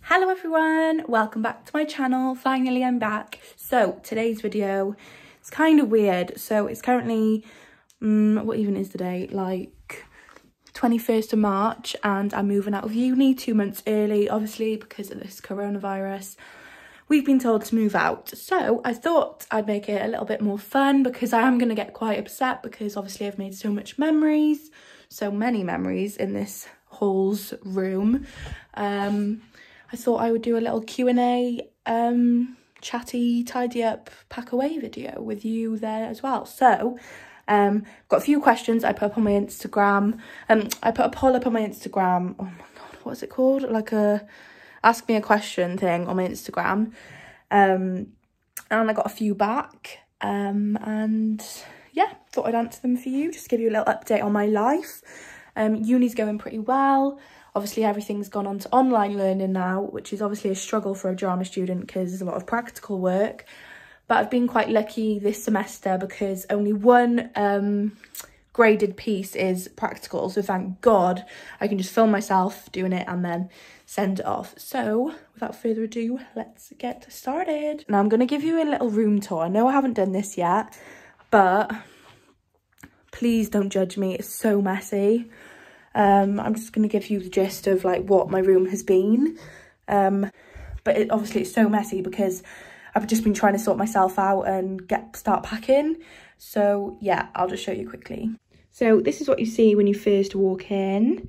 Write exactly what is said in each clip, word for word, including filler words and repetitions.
Hello everyone, welcome back to my channel. Finally I'm back. So today's video is kind of weird. So it's currently um, what even is the date, like twenty-first of March, and I'm moving out of uni two months early, obviously because of this coronavirus. We've been told to move out, so I thought I'd make it a little bit more fun because I am going to get quite upset because obviously I've made so much memories, so many memories in this hall's room. um I thought I would do a little Q and A, um, chatty, tidy up, pack away video with you there as well. So, um, got a few questions I put up on my Instagram. Um, I put a poll up on my Instagram. Oh my God, what's it called? Like a ask me a question thing on my Instagram. Um, and I got a few back. Um, and yeah, thought I'd answer them for you. Just give you a little update on my life. Um, uni's going pretty well. Obviously, everything's gone on to online learning now, which is obviously a struggle for a drama student because there's a lot of practical work. But I've been quite lucky this semester because only one um, graded piece is practical. So thank God I can just film myself doing it and then send it off. So without further ado, let's get started. Now I'm going to give you a little room tour. I know I haven't done this yet, but please don't judge me. It's so messy. Um, I'm just going to give you the gist of like what my room has been. Um, but it, obviously it's so messy because I've just been trying to sort myself out and get start packing. So yeah, I'll just show you quickly. So this is what you see when you first walk in.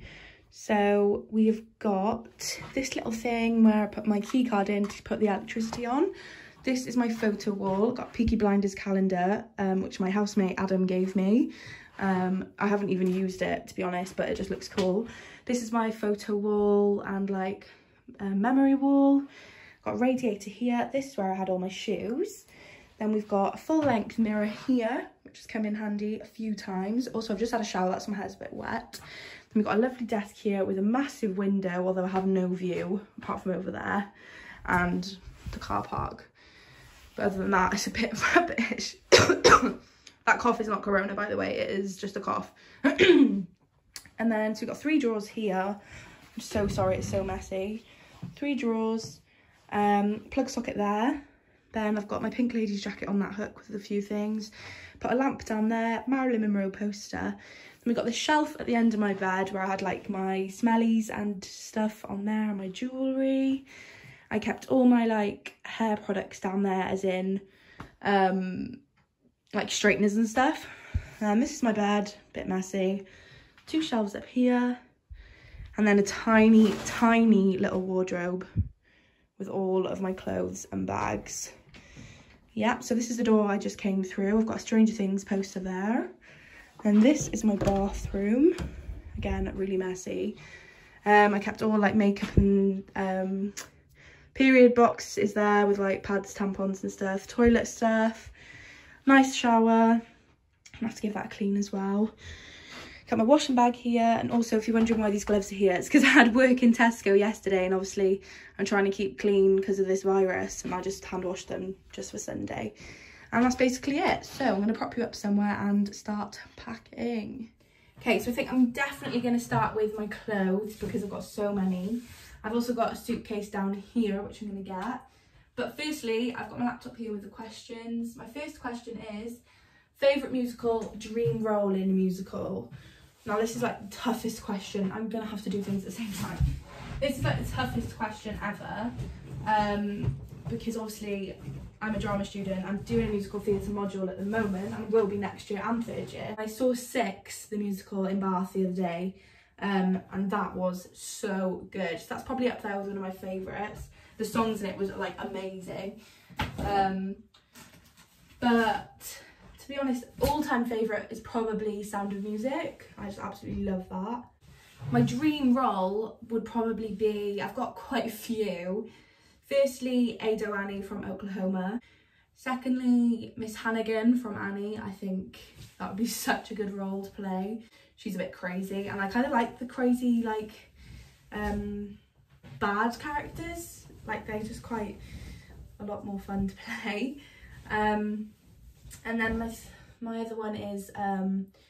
So we've got this little thing where I put my key card in to put the electricity on. This is my photo wall. I've got Peaky Blinders calendar, um, which my housemate Adam gave me. Um, I haven't even used it, to be honest, but it just looks cool. This is my photo wall and like a memory wall. Got a radiator here. This is where I had all my shoes. Then we've got a full length mirror here, which has come in handy a few times. Also, I've just had a shower, that's why my hair's a bit wet. Then we've got a lovely desk here with a massive window, although I have no view apart from over there, and the car park. But other than that, it's a bit rubbish. That cough is not corona, by the way, it is just a cough. And then, so we've got three drawers here. I'm so sorry, it's so messy. Three drawers, um, plug socket there. Then I've got my Pink Ladies jacket on that hook with a few things. Put a lamp down there, Marilyn Monroe poster. Then we've got this shelf at the end of my bed where I had like my smellies and stuff on there, and my jewellery. I kept all my like hair products down there, as in, um, like straighteners and stuff. Um, this is my bed, a bit messy. Two shelves up here, and then a tiny, tiny little wardrobe with all of my clothes and bags. Yeah, so this is the door I just came through. I've got a Stranger Things poster there. And this is my bathroom. Again, really messy. Um, I kept all like makeup and um, period box is there with like pads, tampons and stuff. Toilet stuff. Nice shower. I have to give that a clean as well. Got my washing bag here, and also if you're wondering why these gloves are here, it's because I had work in Tesco yesterday, and obviously I'm trying to keep clean because of this virus, and I just hand washed them just for Sunday. And that's basically it. So I'm going to prop you up somewhere and start packing. Okay, so I think I'm definitely going to start with my clothes because I've got so many. I've also got a suitcase down here which I'm going to get. But firstly, I've got my laptop here with the questions. My first question is, favourite musical, dream role in a musical? Now this is like the toughest question. I'm going to have to do things at the same time. This is like the toughest question ever. Um, because obviously I'm a drama student. I'm doing a musical theatre module at the moment and will be next year and third year. I saw Six, the musical, in Bath the other day. Um, and that was so good. So that's probably up there with one of my favourites. The songs in it was like amazing. Um, but to be honest, all-time favourite is probably Sound of Music. I just absolutely love that. My dream role would probably be, I've got quite a few. Firstly, Ado Annie from Oklahoma. Secondly, Miss Hannigan from Annie. I think that would be such a good role to play. She's a bit crazy, and I kind of like the crazy, like, um, bad characters. Like, they're just quite a lot more fun to play. Um, and then my, my other one is um,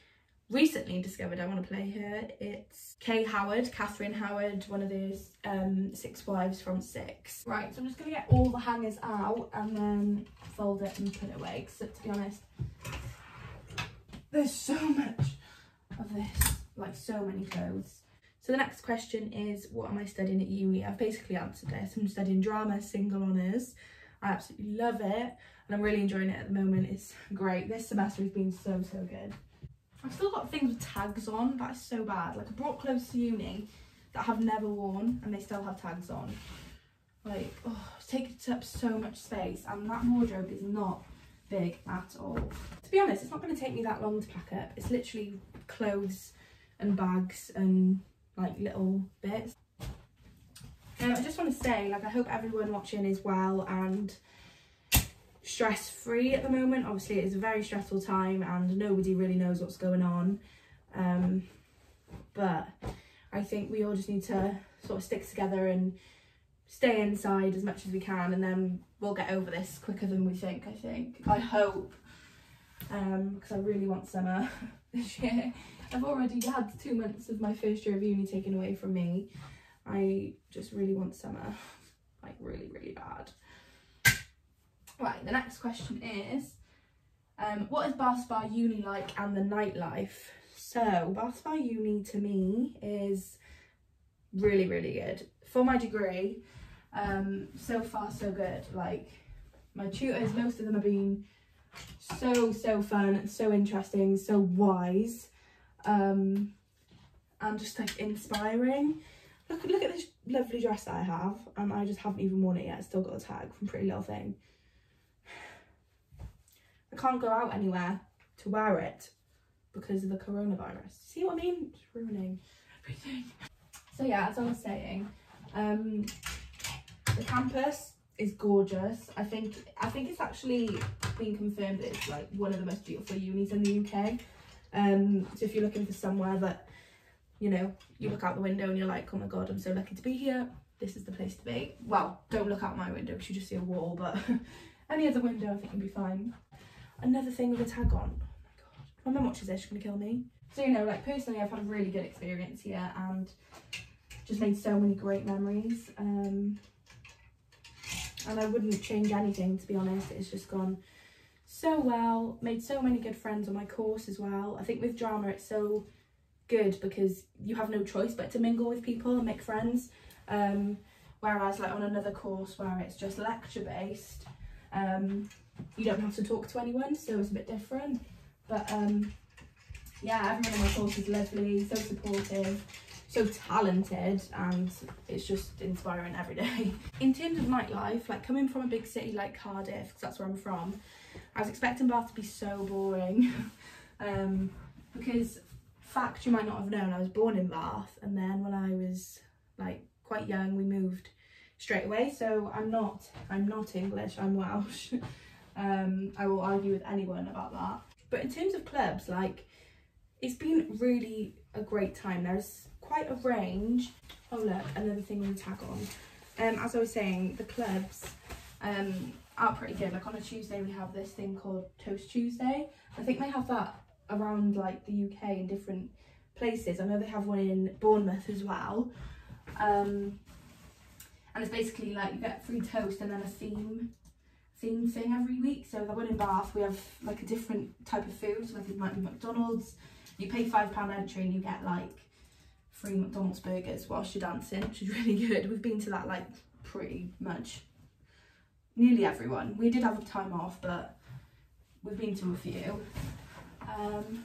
recently discovered I want to play her. It's Kay Howard, Catherine Howard, one of those um, six wives from Six. Right, so I'm just going to get all the hangers out and then fold it and put it away. Because to be honest, there's so much of this, like so many clothes. So the next question is, what am I studying at uni? I've basically answered this. I'm studying drama, single honours. I absolutely love it and I'm really enjoying it at the moment. It's great. This semester has been so, so good. I've still got things with tags on. That is so bad. Like, I brought clothes to uni that I've never worn and they still have tags on. Like, oh, it's taken up so much space and that wardrobe is not big at all. To be honest, it's not going to take me that long to pack up. It's literally clothes and bags and like little bits. Um, I just want to say, like, I hope everyone watching is well and stress-free at the moment. Obviously, it is a very stressful time and nobody really knows what's going on. Um, but I think we all just need to sort of stick together and stay inside as much as we can, and then we'll get over this quicker than we think, I think. I hope. Um, because I really want summer this year. I've already had two months of my first year of uni taken away from me. I just really want summer, like really, really bad. Right, the next question is, um, what is Bath Spa Uni like and the nightlife? So, Bath Spa Uni to me is really, really good. For my degree, um, so far so good. Like, my tutors, most of them have been so, so fun, so interesting, so wise, um, and just like inspiring. Look, look at this lovely dress that I have, and I just haven't even worn it yet. It's still got a tag from Pretty Little Thing. I can't go out anywhere to wear it because of the coronavirus. See what I mean? It's ruining everything. So yeah, as I was saying, um, the campus is gorgeous. I think I think it's actually been confirmed that it's like one of the most beautiful unis in the U K. Um, so if you're looking for somewhere that, you know, you look out the window and you're like, oh my god, I'm so lucky to be here, this is the place to be. Well, don't look out my window because you just see a wall, but any other window I think you'll be fine. Another thing with a tag on. Oh my god. If my mum watches this, she's gonna kill me. So, you know, like personally I've had a really good experience here and just made so many great memories. Um, and I wouldn't change anything, to be honest. It's just gone so well. Made so many good friends on my course as well. I think with drama it's so good because you have no choice but to mingle with people and make friends. Um, whereas like on another course where it's just lecture based, um, you don't have to talk to anyone, so it's a bit different. But um, yeah, everyone on my course is lovely, so supportive, so talented, and it's just inspiring every day. In terms of nightlife, like coming from a big city like Cardiff, because that's where I'm from, I was expecting Bath to be so boring. um, because, fact you might not have known, I was born in Bath, and then when I was like quite young, we moved straight away. So I'm not, I'm not English, I'm Welsh. um, I will argue with anyone about that. But in terms of clubs, like, it's been really a great time. There's quite a range. Oh look, another thing with a tag on. Um, as I was saying, the clubs um, are pretty good. Like on a Tuesday we have this thing called Toast Tuesday. I think they have that around like the U K in different places. I know they have one in Bournemouth as well. Um, and it's basically like you get free toast and then a theme theme thing every week. So the one in Bath, we have like a different type of food. So like it might be McDonald's. You pay five pound entry and you get like free McDonald's burgers whilst you're dancing, which is really good. We've been to that like pretty much nearly everyone. We did have a time off, but we've been to a few. Um,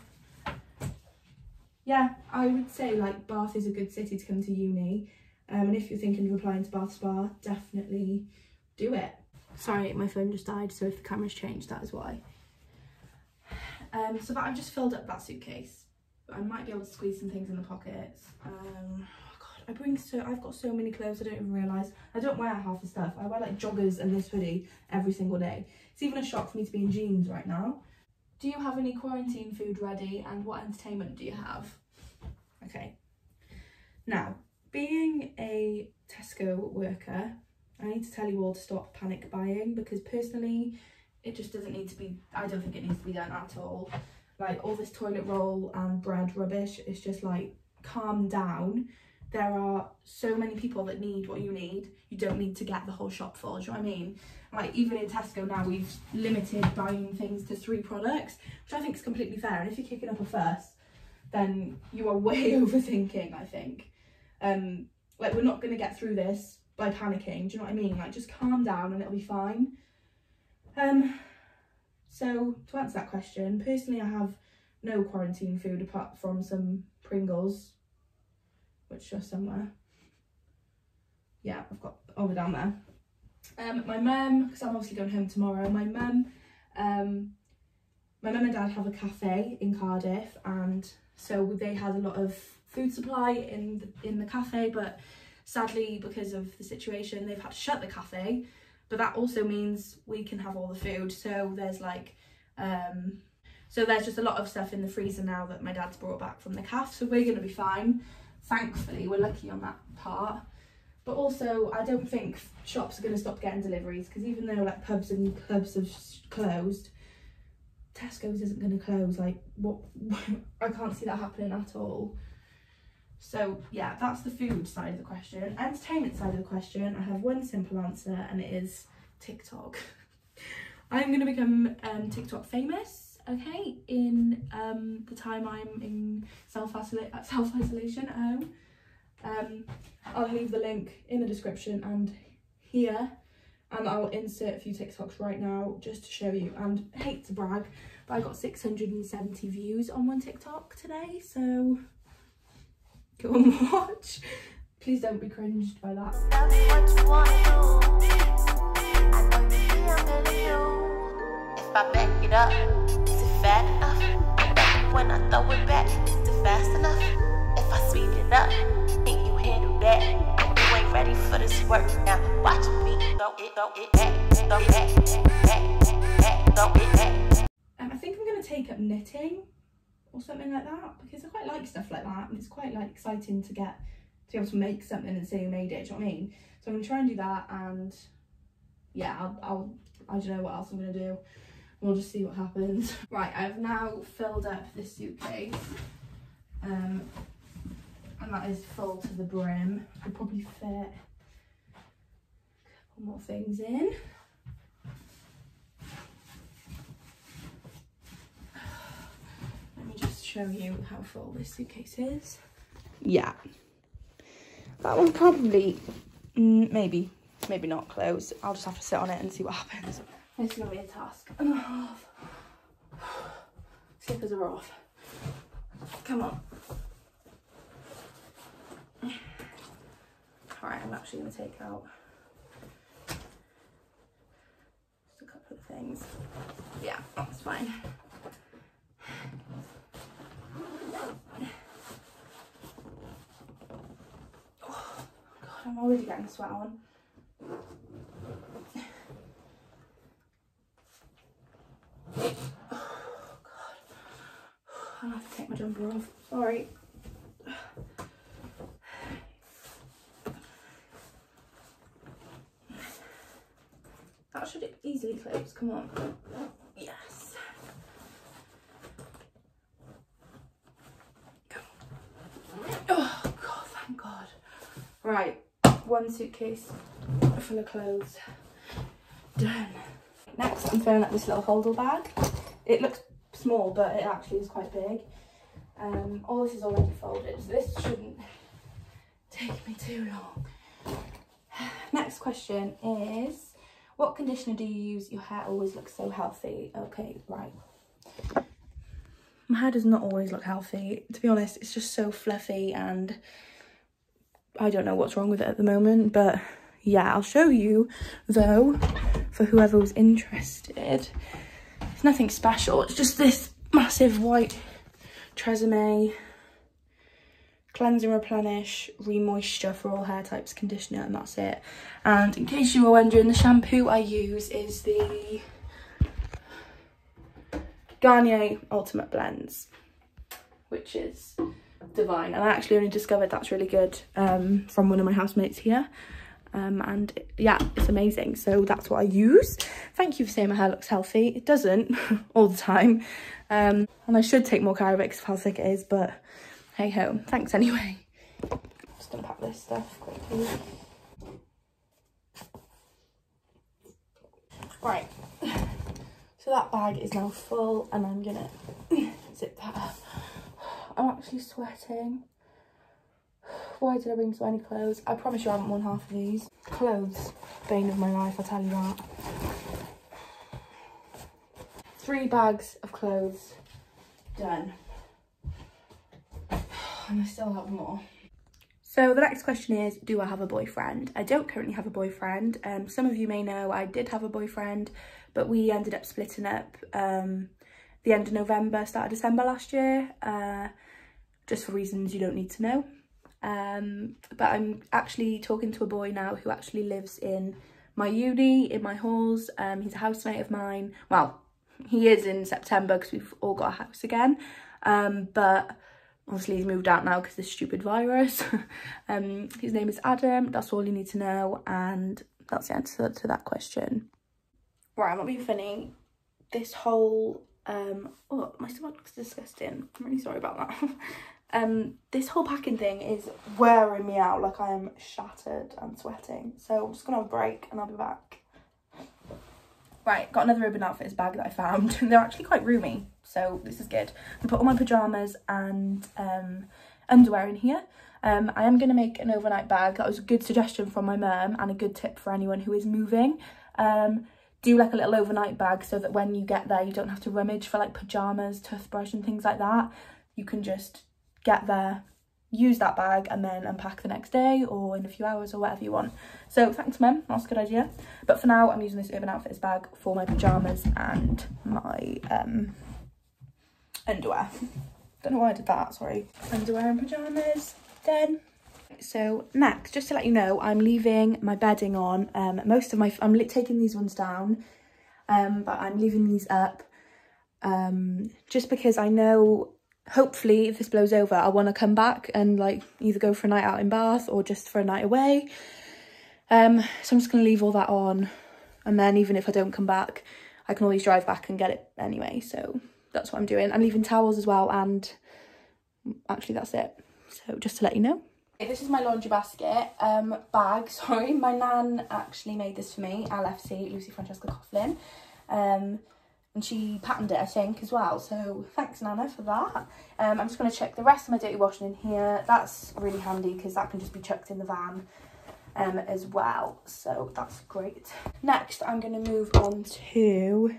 yeah, I would say like Bath is a good city to come to uni. Um, and if you're thinking of applying to Bath Spa, definitely do it. Sorry, my phone just died, so if the camera's changed, that is why. Um, so that I've just filled up that suitcase. I might be able to squeeze some things in the pockets. Um, oh God, I bring so I've got so many clothes I don't even realise. I don't wear half the stuff. I wear like joggers and this hoodie every single day. It's even a shock for me to be in jeans right now. Do you have any quarantine food ready, and what entertainment do you have? Okay. Now, being a Tesco worker, I need to tell you all to stop panic buying, because personally, it just doesn't need to be, I don't think it needs to be done at all. like all this toilet roll and bread rubbish. It's just like, calm down. There are so many people that need what you need. You don't need to get the whole shop full, do you know what I mean? Like, even in Tesco now, we've limited buying things to three products, which I think is completely fair. And if you're kicking up a fuss, then you are way overthinking, I think. Um, like, we're not going to get through this by panicking, do you know what I mean? Like, just calm down and it'll be fine. Um, so, to answer that question, personally, I have no quarantine food apart from some Pringles, which are somewhere. Yeah, I've got over down there. Um, my mum, because I'm obviously going home tomorrow, my mum, um, my mum and dad have a cafe in Cardiff, and so they had a lot of food supply in the, in the cafe, but sadly, because of the situation, they've had to shut the cafe. But that also means we can have all the food. So there's like, um, so there's just a lot of stuff in the freezer now that my dad's brought back from the cafe. So we're gonna be fine. Thankfully, we're lucky on that part. But also, I don't think shops are gonna stop getting deliveries, because even though like pubs and clubs have closed, Tesco's isn't gonna close. Like, what? I can't see that happening at all. So yeah, that's the food side of the question. Entertainment side of the question, I have one simple answer, and it is TikTok. I'm going to become um, TikTok famous, okay, in um, the time I'm in self-isolation self-isolation at home. Um, I'll leave the link in the description and here, and I'll insert a few TikToks right now just to show you. And I hate to brag, but I got six hundred seventy views on one TikTok today, so go and watch. Please don't be cringed by that. Tell me what you want to do. I know you see I'm feeling you. If I back it up, is it fat enough? When I throw it back, is it fast enough? If I speed it up, think you handle that? You ain't ready for this work now. Watch me throw it, throw it back, throw it back, back, back, throw it back. Um, I think I'm gonna take up knitting or something like that, because I quite like stuff like that, and it's quite like exciting to get to be able to make something and say you made it, do you know what I mean? So I'm gonna try and do that, and yeah, I'll, I'll I don't know what else I'm gonna do. We'll just see what happens. Right, I've now filled up this suitcase, um, and that is full to the brim. I'll probably fit a couple more things in. Show you how full this suitcase is. Yeah, that one probably mm, maybe maybe not close. I'll just have to sit on it and see what happens. It's gonna be a task and a half. Slippers are off. Come on. All right, I'm actually gonna take out just a couple of things. Yeah, that's fine. I'm already getting a sweat on. Oh god. I'll have to take my jumper off. Sorry. That should easily close. Come on. Yes. Go. Oh god, thank god. Right. One suitcase full of clothes done. Next, I'm filling up this little holder bag. It looks small, but it actually is quite big. Um, all this is already folded, so this shouldn't take me too long. Next question is, what conditioner do you use? Your hair always looks so healthy. Okay, right. My hair does not always look healthy. To be honest, it's just so fluffy, and I don't know what's wrong with it at the moment, but yeah, I'll show you though, for whoever was interested. It's nothing special, it's just this massive white Tresemme Cleanse and Replenish Remoisture for all hair types conditioner, and that's it. And in case you were wondering, the shampoo I use is the Garnier Ultimate Blends, which is divine, and I actually only discovered that's really good um from one of my housemates here. Um, and yeah, it's amazing. So that's what I use. Thank you for saying my hair looks healthy. It doesn't all the time. Um, and I should take more care of it because of how thick it is, but hey ho, thanks anyway. Just gonna pack this stuff quickly. Right, so that bag is now full and I'm gonna zip that up. I'm actually sweating. Why did I bring so many clothes? I promise you I haven't worn half of these. Clothes, bane of my life, I tell you that. Three bags of clothes done. And I still have more. So the next question is, do I have a boyfriend? I don't currently have a boyfriend. Um, some of you may know I did have a boyfriend, but we ended up splitting up um, the end of November, start of December last year, uh, just for reasons you don't need to know. Um, but I'm actually talking to a boy now who actually lives in my uni, in my halls. Um, he's a housemate of mine. Well, he is in September because we've all got a house again. Um, but obviously he's moved out now because of this stupid virus. um, his name is Adam. That's all you need to know. And that's the answer to that question. Right, I'm not being funny. This whole, um, oh, my stomach looks disgusting. I'm really sorry about that. Um, this whole packing thing is wearing me out, like I am shattered and sweating. So I'm just gonna have a break and I'll be back. Right, got another Urban Outfitters bag that I found. They're actually quite roomy, so this is good. I put all my pyjamas and um, underwear in here. Um, I am gonna make an overnight bag. That was a good suggestion from my mum and a good tip for anyone who is moving. Um, do like a little overnight bag so that when you get there, you don't have to rummage for like pyjamas, toothbrush and things like that. You can just get there, use that bag and then unpack the next day or in a few hours or whatever you want. So thanks mum, that's a good idea. But for now I'm using this Urban Outfitters bag for my pyjamas and my um underwear. Don't know why I did that, sorry. Underwear and pyjamas, done. So next, just to let you know, I'm leaving my bedding on. Um, most of my, I'm taking these ones down, um, but I'm leaving these up um, just because I know hopefully if this blows over I want to come back and like either go for a night out in Bath or just for a night away. Um so I'm just going to leave all that on, and then even if I don't come back I can always drive back and get it anyway. So that's what I'm doing. I'm leaving towels as well, and actually that's it. So just to let you know. This is my laundry basket um bag, sorry. My nan actually made this for me, L F C, Lucy Francesca Coughlin. um And she patterned it, I think, as well. So thanks, Nana, for that. Um, I'm just going to check the rest of my dirty washing in here. That's really handy because that can just be chucked in the van um, as well. So that's great. Next, I'm going to move on to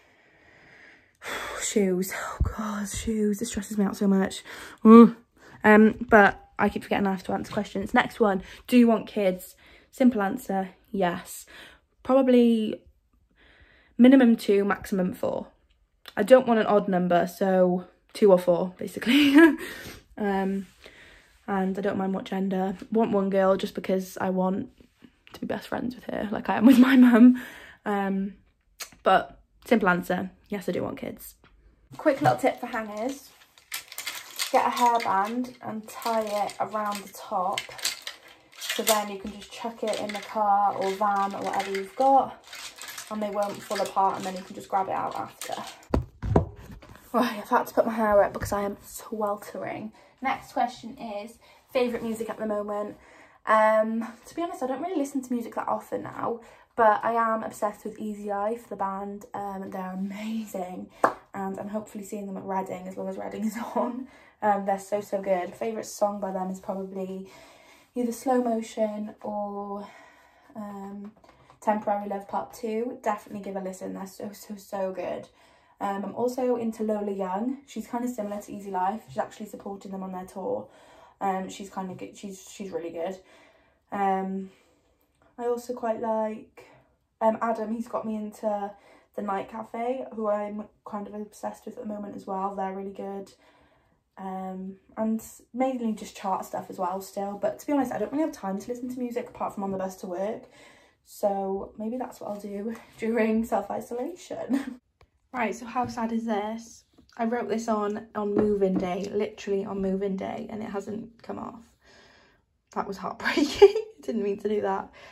shoes. Oh, God, shoes. This stresses me out so much. Ooh. Um, but I keep forgetting I have to answer questions. Next one, do you want kids? Simple answer, yes. Probably minimum two, maximum four. I don't want an odd number, so two or four, basically. um, and I don't mind what gender. Want one girl just because I want to be best friends with her, like I am with my mum. Um, but simple answer, yes, I do want kids. Quick little tip for hangers. Get a hairband and tie it around the top. So then you can just chuck it in the car or van or whatever you've got, and they won't fall apart, and then you can just grab it out after. Right, I've had to put my hair up because I am sweltering. Next question is favourite music at the moment. Um, to be honest, I don't really listen to music that often now, but I am obsessed with Easy Life, the band. Um, they're amazing, and I'm hopefully seeing them at Reading as long as Reading is on. Um, they're so, so good. Favourite song by them is probably either Slow Motion or um, Temporary Love Part two. Definitely give a listen, they're so, so, so good. Um, I'm also into Lola Young. She's kind of similar to Easy Life. She's actually supporting them on their tour. Um, she's kind of good. She's she's really good. Um, I also quite like um Adam. He's got me into the Night Cafe, who I'm kind of obsessed with at the moment as well. They're really good. Um, and mainly just chart stuff as well still. But to be honest, I don't really have time to listen to music apart from on the bus to work. So maybe that's what I'll do during self-isolation. Right, so how sad is this? I wrote this on on move-in day, literally on move-in day, and it hasn't come off. That was heartbreaking. Didn't mean to do that.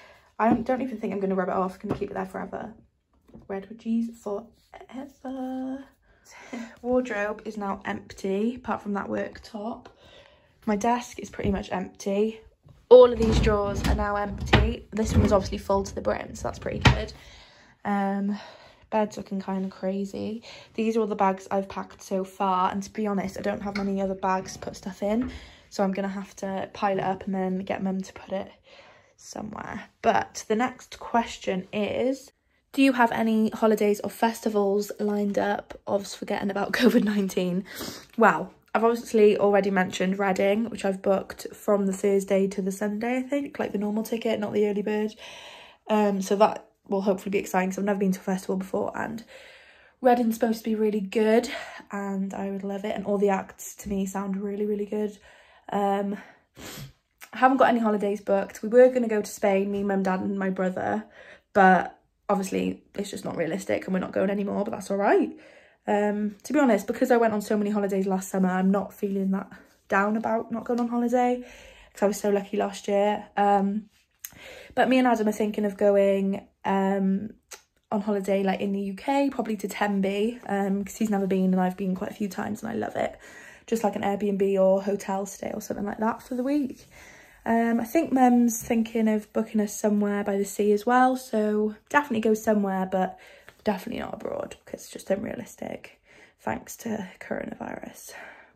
I don't, don't even think I'm going to rub it off. I'm going to keep it there forever. Red wedgies forever. Wardrobe is now empty, apart from that worktop. My desk is pretty much empty. All of these drawers are now empty. This one was obviously full to the brim, so that's pretty good. Um, bed's looking kind of crazy. These are all the bags I've packed so far, and to be honest, I don't have many other bags to put stuff in, so I'm going to have to pile it up and then get Mum to put it somewhere. But the next question is, do you have any holidays or festivals lined up? Obviously forgetting about COVID nineteen. Well, I've obviously already mentioned Reading, which I've booked from the Thursday to the Sunday, I think, like the normal ticket, not the early bird. Um, so that will hopefully be exciting, because I've never been to a festival before, and Reading's supposed to be really good, and I would love it, and all the acts to me sound really, really good. Um, I haven't got any holidays booked. We were going to go to Spain, me, mum, dad and my brother, but obviously it's just not realistic and we're not going anymore, but that's all right. Um, to be honest, because I went on so many holidays last summer, I'm not feeling that down about not going on holiday, because I was so lucky last year. Um, but me and Adam are thinking of going um, on holiday like in the U K, probably to Tenby, um, because he's never been and I've been quite a few times and I love it. Just like an Airbnb or hotel stay or something like that for the week. Um, I think Mum's thinking of booking us somewhere by the sea as well, so definitely go somewhere, but definitely not abroad, because it's just unrealistic thanks to coronavirus.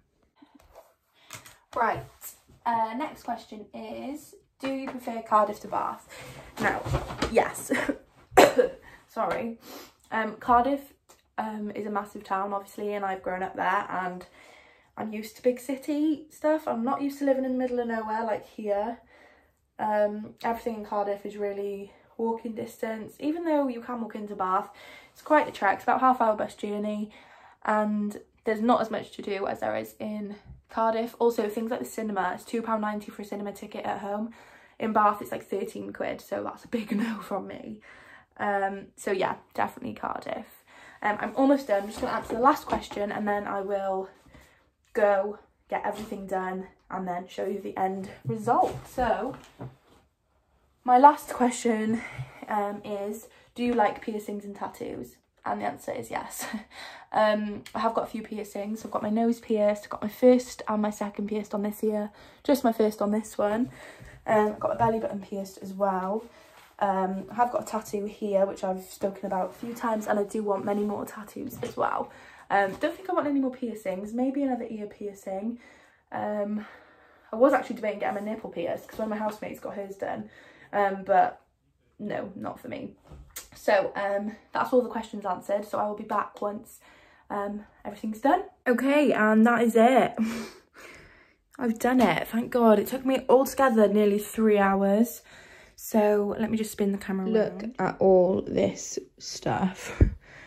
Right, uh, next question is, do you prefer Cardiff to Bath? Now, yes. Sorry. Um, Cardiff um, is a massive town, obviously, and I've grown up there, and I'm used to big city stuff. I'm not used to living in the middle of nowhere like here. Um, everything in Cardiff is really walking distance. Even though you can walk into Bath, it's quite a trek. It's about a half hour bus journey, and there's not as much to do as there is in Cardiff. Also, things like the cinema, it's two pounds ninety for a cinema ticket at home. In Bath, it's like thirteen quid, so that's a big no from me. Um, so yeah, definitely Cardiff. Um, I'm almost done. I'm just going to answer the last question, and then I will go get everything done and then show you the end result. So my last question um, is, do you like piercings and tattoos? And the answer is yes. um, I have got a few piercings. I've got my nose pierced, I've got my first and my second pierced on this ear, just my first on this one. Um, I've got my belly button pierced as well. Um, I have got a tattoo here, which I've spoken about a few times, and I do want many more tattoos as well. Um, don't think I want any more piercings, maybe another ear piercing. Um, I was actually debating getting my nipple pierced, because one of my housemates got hers done, um, but no, not for me. So um, that's all the questions answered, so I will be back once um, everything's done. Okay, and that is it. I've done it, thank God. It took me altogether nearly three hours. So let me just spin the camera around. Look at all this stuff.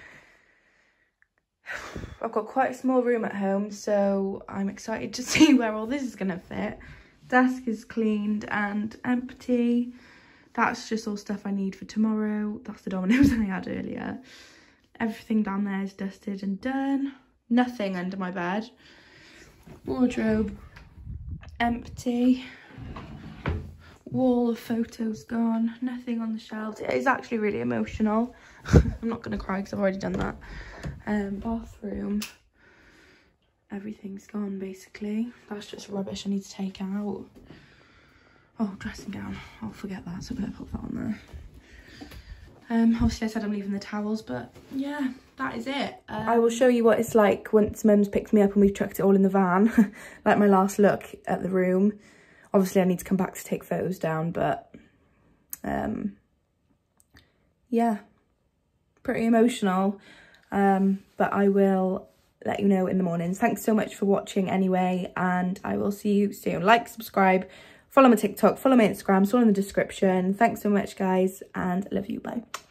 I've got quite a small room at home, so I'm excited to see where all this is going to fit. Desk is cleaned and empty. That's just all stuff I need for tomorrow. That's the dominoes I had earlier. Everything down there is dusted and done. Nothing under my bed. Wardrobe empty. Wall of photos gone. Nothing on the shelves. It is actually really emotional. I'm not going to cry because I've already done that. Um, bathroom. Everything's gone, basically. That's just rubbish I need to take out. Oh, dressing gown. I'll forget that, so I better put that on there. Um, obviously I said I'm leaving the towels, but yeah, that is it. Um, I will show you what it's like once Mum's picked me up and we've chucked it all in the van. Like my last look at the room. Obviously I need to come back to take photos down, but um, yeah, pretty emotional. Um, but I will let you know in the mornings. Thanks so much for watching anyway, and I will see you soon. Like, subscribe, follow my TikTok, follow my Instagram, it's all in the description. Thanks so much, guys, and I love you. Bye.